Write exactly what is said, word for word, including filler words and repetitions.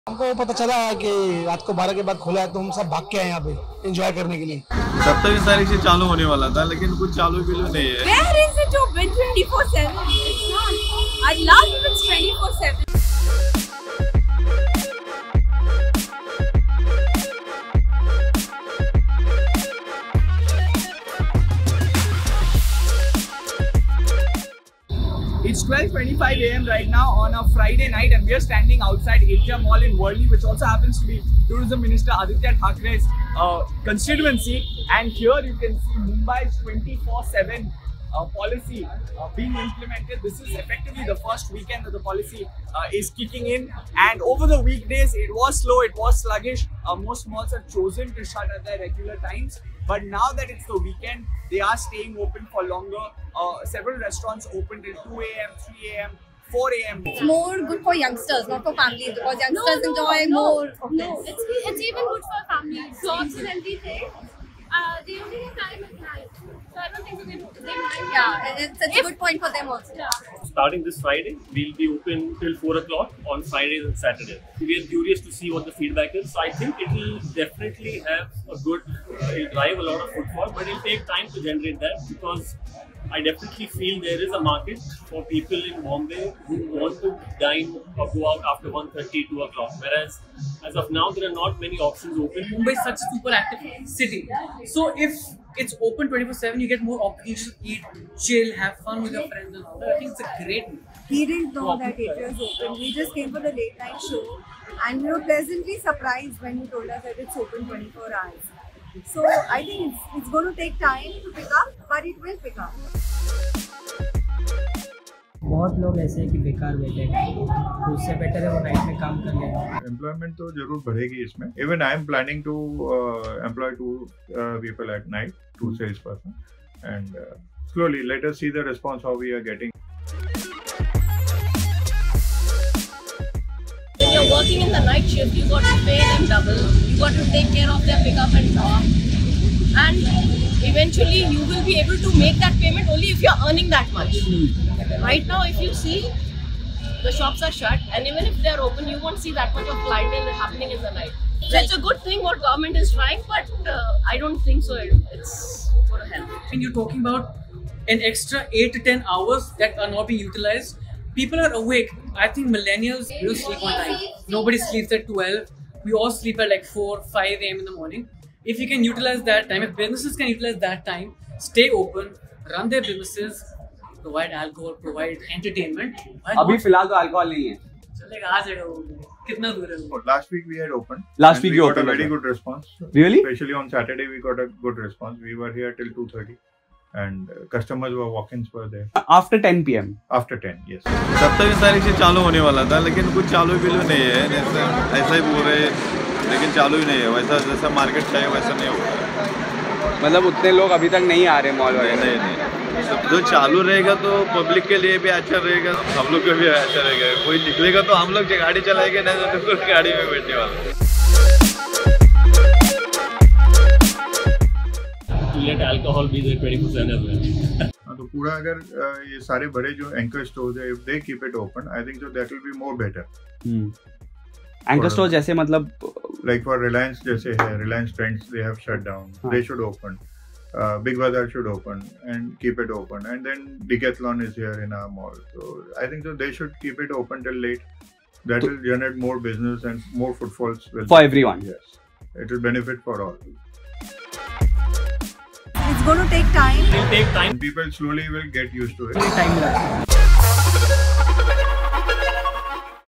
हमको पता चला कि रात को बारह के बाद खुला है तो हम सब भाग के आए यहाँ पे एंजॉय करने के लिए। सत्ताईस तारीख से चालू होने वाला था लेकिन कुछ चालू बिलू नहीं है। Where is it open twenty-four seven? It's not. I love if it's twenty-four seven. It's twelve twenty-five a m right now on a Friday night, and we are standing outside Asia Mall in Worli, which also happens to be Tourism Minister Aditya Thakere's uh, constituency. And here you can see Mumbai's twenty-four seven uh, policy uh, being implemented. This is effectively the first weekend that the policy uh, is kicking in. And over the weekdays, it was slow, it was sluggish. Uh, most malls have chosen to shut at their regular times. But now that it's the weekend, they are staying open for longer. Uh, several restaurants open till two a m, three a m, four a m It's more good for youngsters, not for families, because youngsters no, no, enjoy no, more. Of no, this. It's it's even good for families. Jobs and everything. Uh, they only have time at night, so I don't think so they, they mind. Yeah, it's, it's a good point for them also. Yeah. Starting this Friday, we'll be open till four o'clock on Fridays and Saturdays. We are curious to see what the feedback is. So I think it will definitely have a good, uh, it'll drive a lot of footfall, but it'll take time to generate that because I definitely feel there is a market for people in Bombay who want to dine or go out after one thirty, two o'clock. Whereas, as of now, there are not many options open. Mumbai is such a super active city. So if it's open twenty-four seven, you get more opportunities to eat, chill, have fun with your friends and all that. I think it's a great move. We didn't know that it was open. We just came for the late night show and we were pleasantly surprised when you told us that it's open twenty-four hours. So I think it's, it's going to take time to pick up, but it will pick up. बहुत लोग ऐसे हैं कि बेकार बैठे हैं, तो उससे बेटर है वो नाइट में काम कर लेना। एम्प्लॉयमेंट तो जरूर बढ़ेगी इसमें। Even I am planning to uh, employ two uh, people at night, two salesperson, and uh, slowly let us see the response how we are getting. When you're working in the night shift, you got to pay them double. You got to take care of their pickup and drop, and eventually you will be able to make that payment only if you're earning that much. Right now, if you see, the shops are shut, and even if they're open, you won't see that much of clientele happening in the night. So it's a good thing what government is trying, but uh, I don't think so. It's going to help. When you're talking about an extra eight to ten hours that are not being utilized, people are awake. I think millennials don't sleep on time. Nobody sleeps at twelve. We all sleep at like four, five a m in the morning. If you can utilize that time, if businesses can utilize that time, stay open, run their businesses, provide alcohol, provide entertainment. अभी फिलहाल तो alcohol नहीं है। चलेगा, आ जाएगा वो। कितना दूर है वो? Last week we had opened. Last week we you got a opened. very good response. Really? Especially on Saturday we got a good response. We were here till two thirty, and uh, customers were walk-ins were there. After ten p m After ten, yes. सत्ताईस तारीख से चालू होने वाला था लेकिन कुछ चालू बिलू नहीं है। ऐसा ऐसा ही बोल रहे लेकिन चालू ही नहीं है। वैसा जैसा मार्केट चाहिए वैसा नहीं होगा। मतलब उतने लोग अभी तक नहीं आ रहे मॉल वगैरह। नहीं नहीं जो चालू रहेगा तो पब्लिक के लिए भी अच्छा रहेगा, हम लोग को भी अच्छा रहेगा। कोई निकलेगा तो हम लोग गाड़ी चलाएंगे, नहीं तो कोई गाड़ी में बैठने वाला। Let alcohol be there twenty-four seven as well. तो पूरा अगर ये सारे बड़े जो एंकर स्टोर्स है, if they keep it open, I think so that will be more better. Anchor store जैसे मतलब like for Reliance जैसे है, Reliance Trends they have shut down. They should open. Uh, Big Bazaar should open and keep it open, and then Decathlon is here in our mall. So I think so they should keep it open till late. That will generate more business and more footfalls. Will for everyone. Yes, it will benefit for all. It's going to take time. It will take time. People slowly will get used to it. Time